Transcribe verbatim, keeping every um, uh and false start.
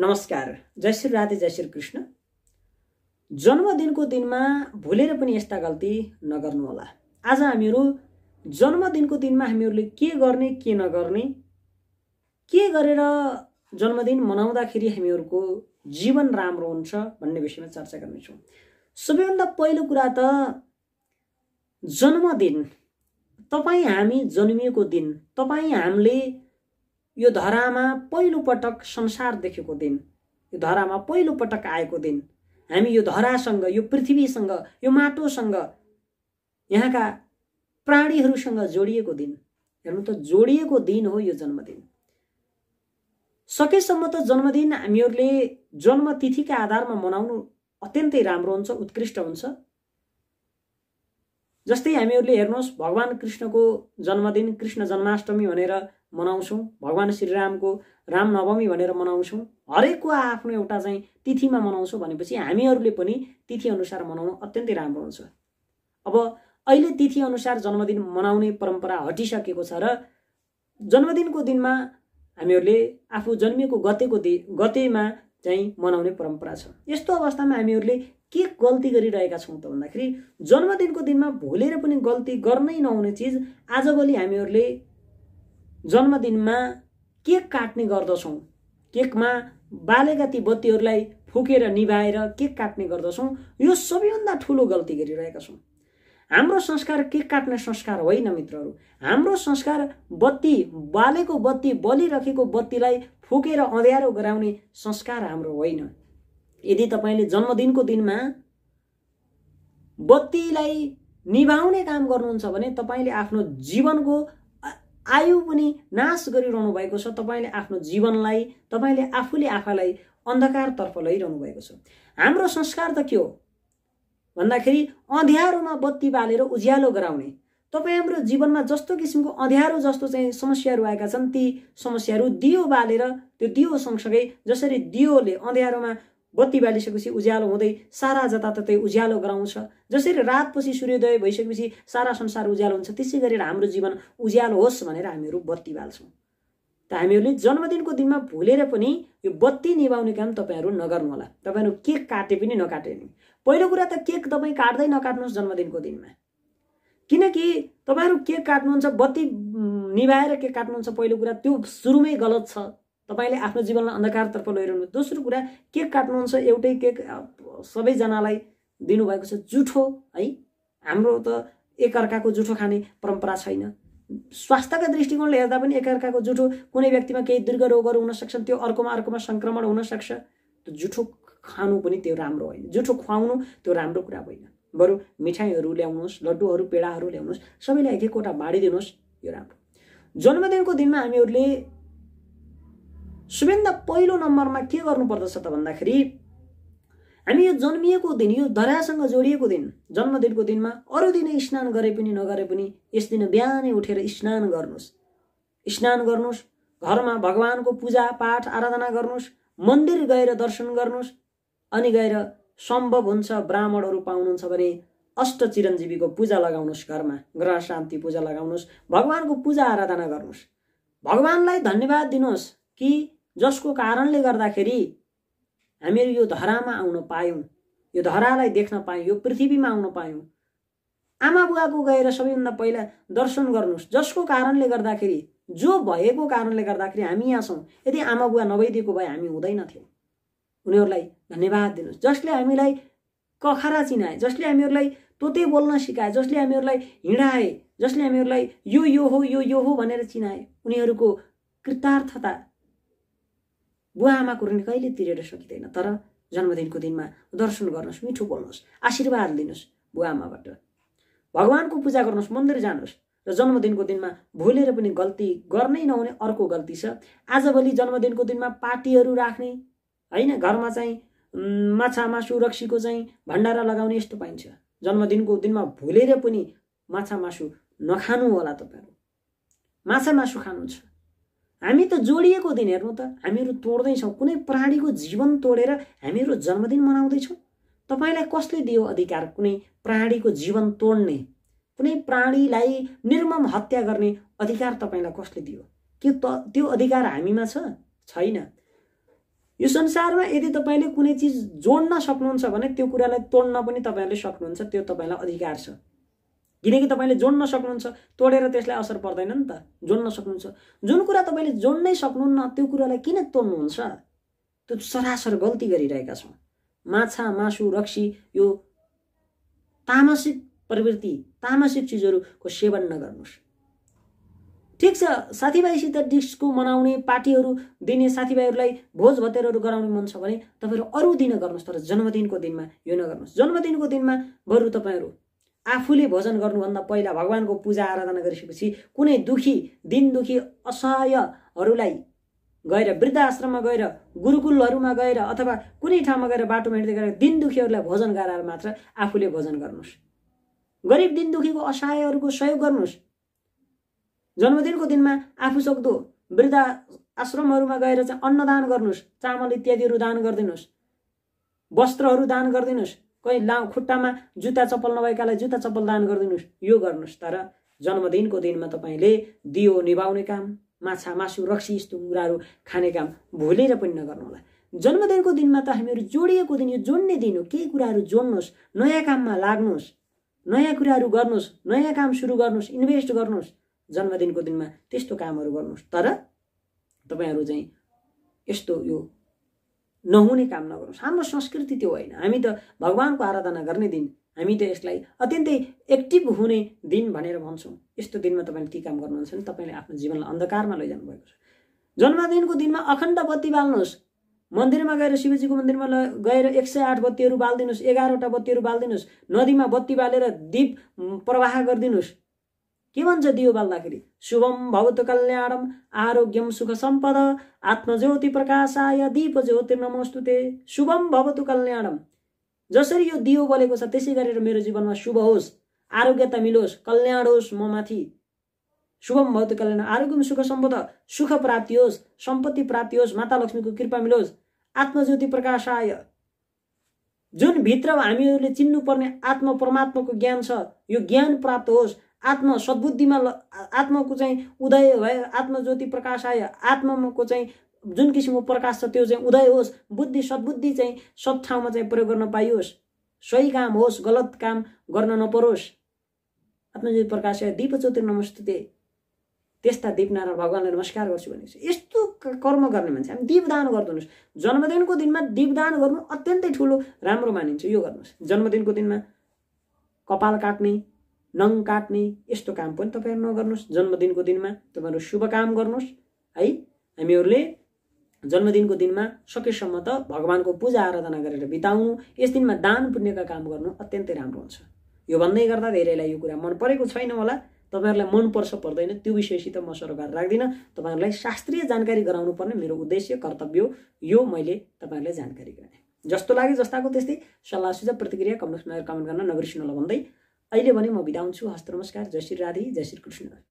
नमस्कार, जय श्री राधे, जय श्री कृष्ण। जन्मदिनको दिनमा भुलेर पनि यस्ता गल्ती नगर्नुहोला। आज हामीहरू जन्मदिनको दिनमा हामीहरूले के गर्ने के नगर्ने, के गरेर जन्मदिन मनाउँदाखेरि हामीहरूको जीवन राम्रो हुन्छ भन्ने विषयमा चर्चा गर्नेछौँ। सबैभन्दा पहिलो कुरा त जन्मदिन, तपाईँ हामी जन्मिएको दिन, तपाईँ हामीले यो धरामा पहिलो पटक संसार देखेको दिन, यो धरामा पहिलो पटक आएको दिन, हामी यो धरासँग, यो पृथ्वीसँग, यो माटोसँग, यहाँका प्राणीहरूसँग जोडिएको दिन, हेर्नु त जोडिएको दिन हो यो जन्मदिन। सकेसम्म त जन्मदिन हामीहरूले जन्मतिथिका आधारमा मनाउनु अत्यन्तै राम्रो हुन्छ, उत्कृष्ट हुन्छ। जस्तै हामीहरूले हेर्नुहोस्, भगवान कृष्णको जन्मदिन कृष्ण जन्माष्टमी भनेर मनाउँछौँ, भगवान श्रीरामको रामनवमी भनेर मनाउँछौँ। हरेकको आफ्नो एउटा चाहिँ तिथिमा मनाउँछौँ भनेपछि हामीहरूले पनि तिथि अनुसार मनाउनु अत्यन्तै राम्रो हुन्छ। अब अहिले तिथि अनुसार जन्मदिन मनाउने परम्परा हटिसकेको छ र जन्मदिनको दिनमा हामीहरूले आफू जन्मिएको गतेको दि गतेमा चाहिँ मनाउने परम्परा छ। यस्तो अवस्थामा हामीहरूले के गल्ती गरिरहेका छौँ त भन्दाखेरि, जन्मदिनको दिनमा भुलेर पनि गल्ती गर्नै नहुने चिज, आजभोलि हामीहरूले जन्मदिनमा केक काट्ने गर्दछौँ। केकमा बालेका ती बत्तीहरूलाई फुकेर निभाएर केक काट्ने गर्दछौँ। यो सबैभन्दा ठुलो गल्ती गरिरहेका छौँ। हाम्रो संस्कार केक काट्ने संस्कार होइन मित्रहरू। हाम्रो संस्कार बत्ती, बालेको बत्ती, बलिरहेको बत्तीलाई फुकेर अँध्यारो गराउने संस्कार हाम्रो होइन। यदि तपाईँले जन्मदिनको दिनमा बत्तीलाई निभाउने काम गर्नुहुन्छ भने तपाईँले आफ्नो जीवनको आयु पनि नाश गरिरहनु भएको छ। तपाईँले आफ्नो जीवनलाई, तपाईँले आफूले आफैलाई अन्धकारतर्फ लैरहनु भएको छ। हाम्रो संस्कार त के हो भन्दाखेरि, अँध्यारोमा बत्ती बालेर उज्यालो गराउने। तपाईँ हाम्रो जीवनमा जस्तो किसिमको अँध्यारो जस्तो चाहिँ समस्याहरू आएका छन्, ती समस्याहरू दियो बालेर, त्यो दियो सँगसँगै जसरी दियोले अँध्यारोमा बत्ती बालिसकेपछि उज्यालो हुँदै सारा जताततै उज्यालो गराउँछ, जसरी रातपछि सूर्योदय भइसकेपछि सारा संसार उज्यालो हुन्छ, त्यसै गरेर हाम्रो जीवन उज्यालो होस् भनेर हामीहरू बत्ती बाल्छौँ। त हामीहरूले जन्मदिनको दिनमा भुलेर पनि यो बत्ती निभाउने काम तपाईँहरू नगर्नुहोला। तपाईँहरू केक काटे पनि नकाटे नि। पहिलो कुरा त केक तपाईँ काट्दै नकाट्नुहोस् जन्मदिनको दिनमा, किनकि तपाईँहरू केक काट्नुहुन्छ, बत्ती निभाएर केक काट्नुहुन्छ। पहिलो कुरा त्यो सुरुमै गलत छ, तपाईँले आफ्नो जीवनलाई अन्धकारतर्फ लैरहनु। दोस्रो कुरा, केक काट्नुहुन्छ, एउटै केक सबैजनालाई दिनुभएको छ, जुठो है। हाम्रो त एकअर्काको जुठो खाने परम्परा छैन। स्वास्थ्यका दृष्टिकोणले हेर्दा पनि एकअर्काको जुठो, कुनै व्यक्तिमा केही दीर्घ रोगहरू हुन सक्छन्, त्यो अर्कोमा अर्कोमा सङ्क्रमण हुन सक्छ। त्यो जुठो खानु पनि त्यो राम्रो होइन, जुठो खुवाउनु त्यो राम्रो कुरा होइन। बरु मिठाईहरू ल्याउनुहोस्, लड्डुहरू, पेडाहरू ल्याउनुहोस्, सबैलाई एक एकवटा बाँडिदिनुहोस्, यो राम्रो। जन्मदिनको दिनमा हामीहरूले सबैभन्दा पहिलो नम्बरमा के गर्नुपर्दछ त भन्दाखेरि, हामी यो जन्मिएको दिन, यो धरासँग जोडिएको दिन, जन्मदिनको दिनमा अरू दिन स्नान गरे पनि नगरे पनि यस दिन बिहानै उठेर स्नान गर्नुहोस्। स्नान गर्नुहोस्, घरमा भगवानको पूजा पाठ आराधना गर्नुहोस्, मन्दिर गएर दर्शन गर्नुहोस्, अनि गएर सम्भव हुन्छ ब्राह्मणहरू पाउनुहुन्छ भने अष्ट चिरञ्जीवीको पूजा लगाउनुहोस्, घरमा ग्रह शान्ति पूजा लगाउनुहोस्, भगवानको पूजा आराधना गर्नुहोस्। भगवानलाई धन्यवाद दिनुहोस् कि जसको कारणले गर्दाखेरि हामीहरू यो धरामा आउन पायौँ, यो धरालाई देख्न पायौँ, यो पृथ्वीमा आउन पायौँ। आमा बुवाको गएर सबैभन्दा पहिला दर्शन गर्नुहोस्, जसको कारणले गर्दाखेरि, जो भएको कारणले गर्दाखेरि हामी यहाँ छौँ। यदि आमा बुवा नभइदिएको भए हामी हुँदैनथ्यौँ। उनीहरूलाई धन्यवाद दिनुहोस्, जसले हामीलाई कखरा चिनाए, जसले हामीहरूलाई तोते बोल्न सिकाए, जसले हामीहरूलाई हिँडाए, जसले हामीहरूलाई यो यो हो यो यो हो भनेर चिनाए। उनीहरूको कृतार्थता बुवा आमाको ऋण कहिले तिरेर सकिँदैन। तर जन्मदिनको दिनमा दर्शन गर्नुहोस्, मिठो बोल्नुहोस्, आशीर्वाद लिनुहोस् बुवा आमाबाट, भगवानको पूजा गर्नुहोस्, मन्दिर जानुहोस्। र जन्मदिनको दिनमा भुलेर पनि गल्ती गर्नै नहुने अर्को गल्ती छ, आजभोलि जन्मदिनको दिनमा पार्टीहरू राख्ने होइन, घरमा चाहिँ माछा मासु रक्सीको चाहिँ भण्डारा लगाउने यस्तो पाइन्छ। जन्मदिनको दिनमा भुलेर पनि माछा मासु नखानु होला। तपाईँहरू माछा मासु खानुहुन्छ, हामी त जोडिएको दिन, हेर्नु त हामीहरू तोड्दैछौँ। कुनै प्राणीको जीवन तोडेर हामीहरू जन्मदिन मनाउँदैछौँ। तपाईँलाई कसले दियो अधिकार कुनै प्राणीको जीवन तोड्ने, कुनै प्राणीलाई निर्मम हत्या गर्ने अधिकार तपाईँलाई कसले दियो? के त्यो अधिकार हामीमा छ? छैन। यो संसारमा यदि तपाईँले कुनै चिज जोड्न सक्नुहुन्छ भने त्यो कुरालाई तोड्न पनि तपाईँले सक्नुहुन्छ, त्यो तपाईँलाई अधिकार छ। किनकि तपाईँले जोड्न सक्नुहुन्छ, तोडेर त्यसलाई असर पर्दैन नि त। जोड्न सक्नुहुन्छ, जुन कुरा तपाईँले जोड्नै सक्नुहुन्न त्यो कुरालाई किन तोड्नुहुन्छ? त्यो सरासर गल्ती गरिरहेका छौँ। माछा, मासु, रक्सी, यो तामसिक प्रवृत्ति, तामसिक चिजहरूको सेवन नगर्नुहोस्। ठिक छ, साथीभाइसित डिस्को मनाउने, पार्टीहरू दिने, साथीभाइहरूलाई भोज भतेरहरू गराउने मन छ भने तपाईँहरू अरू दिन गर्नुहोस्, तर जन्मदिनको दिनमा यो नगर्नुहोस्। जन्मदिनको दिनमा बरु तपाईँहरू आफूले भोजन गर्नुभन्दा पहिला भगवानको पूजा आराधना गरिसकेपछि कुनै दुखी, दिन दुखी, असहायहरूलाई गएर, वृद्ध आश्रममा गएर, गुरुकुलहरूमा गएर अथवा कुनै ठाउँमा गएर बाटोमा हिँड्दै गएर दिन दुखीहरूलाई भोजन गराएर मात्र आफूले भोजन गर्नुहोस्। गरिब, दिन दुखीको, असहायहरूको सहयोग गर्नुहोस्। जन्मदिनको दिनमा आफू सक्दो वृद्ध आश्रमहरूमा गएर चाहिँ अन्नदान गर्नुहोस्, चामल इत्यादिहरू दान गरिदिनुहोस्, वस्त्रहरू दान गरिदिनुहोस्, कोही ला खुट्टामा जुत्ता चप्पल नभएकालाई जुत्ता चप्पल दान गरिदिनुहोस्। यो गर्नुहोस्। तर जन्मदिनको दिनमा तपाईँले दियो निभाउने काम, माछा, मासु, रक्सी यस्तो कुराहरू खाने काम भुलेर पनि नगर्नुहोला। जन्मदिनको दिनमा त हामीहरू जोडिएको दिन, यो जोड्ने दिन हो। केही कुराहरू जोड्नुहोस्, नयाँ काममा लाग्नुहोस्, नयाँ कुराहरू गर्नुहोस्, नयाँ काम सुरु गर्नुहोस्, इन्भेस्ट गर्नुहोस्। जन्मदिनको दिनमा त्यस्तो कामहरू गर्नुहोस्। तर तपाईँहरू चाहिँ यस्तो यो नहुने काम नगर्नुहोस्। हाम्रो संस्कृति त्यो होइन। हामी त भगवानको आराधना गर्ने दिन, हामी त यसलाई अत्यन्तै एक्टिभ हुने दिन भनेर भन्छौँ। यस्तो दिनमा तपाईँले ती काम गर्नुहुन्छ भने तपाईँले आफ्नो जीवनलाई अन्धकारमा लैजानु भएको छ। जन्मदिनको दिनमा अखण्ड बत्ती बाल्नुहोस्। मन्दिरमा गएर, शिवजीको मन्दिरमा गएर एक सय आठ बत्तीहरू बालिदिनुहोस्, एघारवटा बत्तीहरू बालिदिनुहोस्। नदीमा बत्ती बालेर दीप प्रवाह गरिदिनुहोस्। के भन्छ दियो बाल्दाखेरि? शुभम भवतु कल्याणम आरोग्यम सुख सम्पद आत्मज्योति प्रकाशाय दीप ज्योतिर्नमोस्तुते। शुभम भवतु कल्याणम। जसरी यो दियो बलेको छ त्यसै गरेर मेरो जीवनमा शुभ होस्, आरोग्यता मिलोस्, कल्याण होस् म माथि। शुभम भवतु कल्याण, आरोग्यम सुख सम्पद, सुख प्राप्ति होस्, सम्पत्ति प्राप्ति होस्, माता लक्ष्मीको कृपा मिलोस्। आत्मज्योति प्रकाशाय, जुन भित्र हामीहरूले चिन्नुपर्ने आत्म परमात्माको ज्ञान छ, यो ज्ञान प्राप्त होस्। आत्म सद्बुद्धिमा आत्माको चाहिँ उदय भए, आत्मज्योति प्रकाशाय, आत्माको चाहिँ जुन किसिमको प्रकाश छ त्यो चाहिँ उदय होस्। बुद्धि, सद्बुद्धि चाहिँ सब ठाउँमा चाहिँ प्रयोग गर्न पाइयोस्। सही काम होस्, गलत काम गर्न नपरोस्। आत्मज्योति प्रकाशाय दीप ज्योतिर्नमोस्तुते। त्यस्ता दीपनारायण भगवानलाई नमस्कार गर्छु भनेपछि यस्तो कर्म गर्ने मान्छे हामी दीपदान गरिदिनुहोस्। जन्मदिनको दिनमा दीपदान गर्नु अत्यन्तै ठुलो राम्रो मानिन्छ। यो गर्नुहोस्। जन्मदिनको दिनमा कपाल काट्ने, नङ काट्ने यस्तो काम पनि तपाईँहरू नगर्नुहोस्। जन्मदिनको दिनमा तपाईँहरू शुभ काम गर्नुहोस् है। हामीहरूले जन्मदिनको दिनमा सकेसम्म त भगवानको पूजा आराधना गरेर बिताउनु, यस दिनमा दान पुण्यका काम गर्नु अत्यन्तै राम्रो हुन्छ। यो भन्दै गर्दा धेरैलाई यो कुरा मन परेको छैन होला, तपाईँहरूलाई मन पर्छ पर्दैन त्यो विषयसित म सरोकार राख्दिनँ। तपाईँहरूलाई शास्त्रीय जानकारी गराउनु पर्ने मेरो उद्देश्य, कर्तव्य यो मैले तपाईँहरूलाई जानकारी गराएँ। जस्तो लाग्यो जस्ताको त्यस्तै सल्लाह सुझाव प्रतिक्रिया कमेन्ट कमेन्ट गर्न नबिर्सिनु होला भन्दै अहिले भने म बिदा हुन्छु। हस्त नमस्कार। जय श्री राधे, जय श्री कृष्ण।